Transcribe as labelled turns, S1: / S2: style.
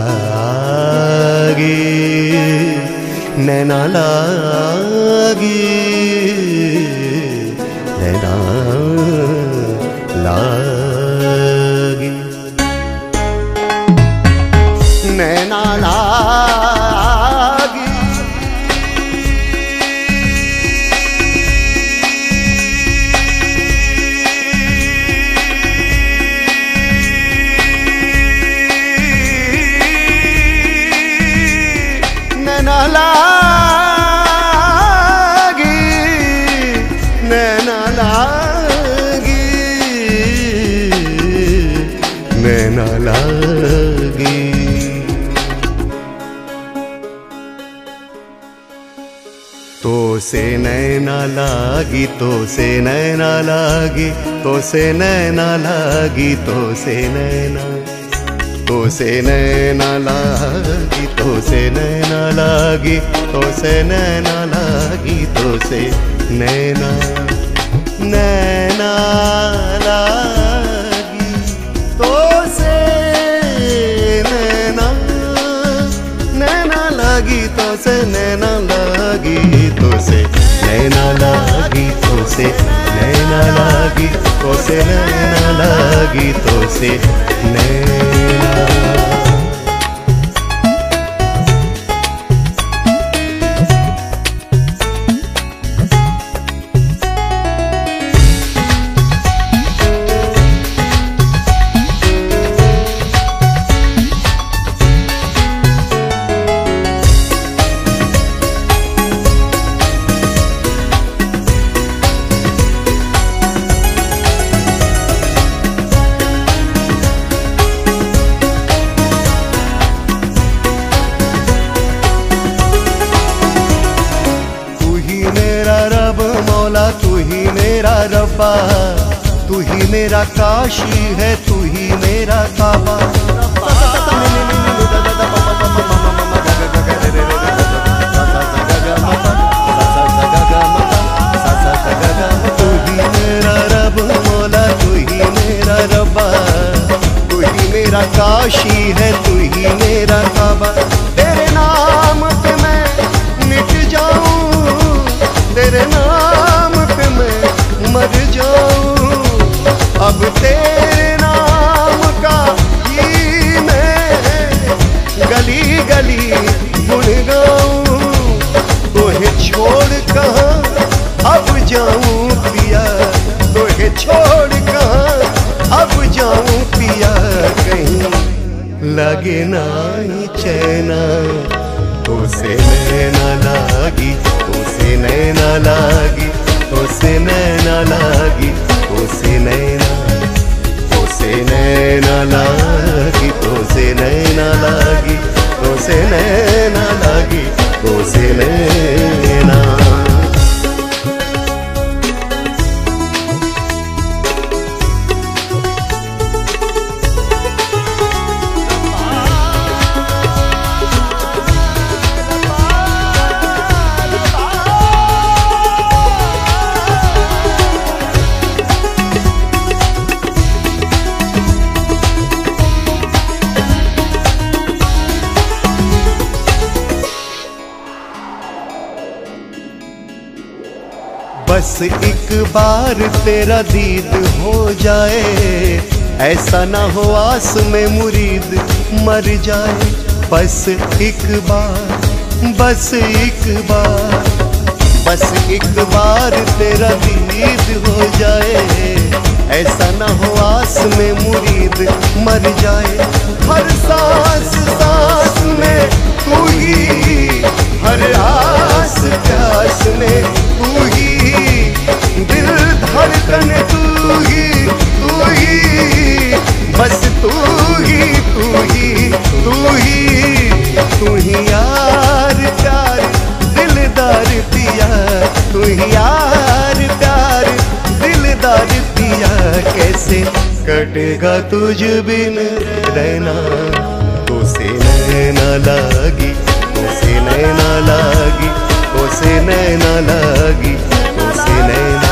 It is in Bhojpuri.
S1: लागी, नैना लागी, नैना लागी, नैना लागी, नैना लागी, नैना लागी, नैना लागी। तो से नैना लागी, तो से नैना लागी, तो से नैना लागी, तो से नैना, तो से नैना लागी, तो से नैना लागी, तो से नैना लागी, तो से नैना, नैना लागी, तो से नैना, नैना लागी, तो से नैना लागी, तो से नैना लागी, तो से नैना लागी, तो से नैना लागी, तो से नैना। तू ही मेरा रब्बा, तू ही मेरा काशी है, तू ही मेरा काबा। तू ही मेरा रब मौला, तू ही मेरा रब्बा, तू ही मेरा काशी है, तू ही मेरा काबा। तेरे नाम पे मैं मिट जाऊं, तेरे नाम पे मैं मर जाऊं, अब तेरे नाम का ही मैं गली गली गुन गाऊं। तोहे छोड़ कहाँ अब जाऊं पिया, तोहे छोड़ कहाँ अब जाऊं पिया, कहीं लगे ना ही चैना। तो से नैना लागी, तो से नैना लागी, तो से नैना लागी, तो से नैना, तो से नैना लागी, तो से नैना लागी, तो से नैना लागी, तो से नैना। बस एक बार तेरा दीद हो जाए, ऐसा ना हो आस में मुरीद मर जाए। बस एक बार, बस एक बार, बस एक बार तेरा दीद हो जाए, ऐसा ना हो आस में मुरीद मर जाए। हर सांस सांस में तू ही, हर आस प्यास में तू ही, दिल धड़कन तू ही, तू ही, बस तू ही, तू ही, तू ही, तू ही यार प्यार दिलदार पिया, तू ही यार प्यार दिलदार पिया। कैसे कटेगा तुझ बिन रहना, तो से नैना लागी, तो से नैना लागी, तो से नैना लागी, तो से नैना